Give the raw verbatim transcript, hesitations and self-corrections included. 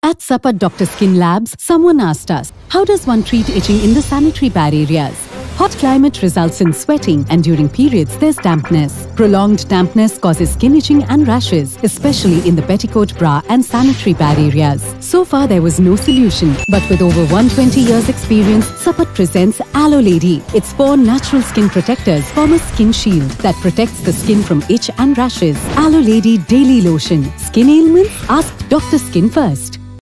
At Sapat Doctor Skin Labs, someone asked us, how does one treat itching in the sanitary pad areas? Hot climate results in sweating, and during periods there's dampness. Prolonged dampness causes skin itching and rashes, especially in the petticoat, bra and sanitary pad areas. So far there was no solution, but with over one hundred twenty years experience, Sapat presents Aloe Lady. Its four natural skin protectors form a skin shield that protects the skin from itch and rashes. Aloe Lady Daily Lotion. Skin ailments? Ask Doctor Skin first.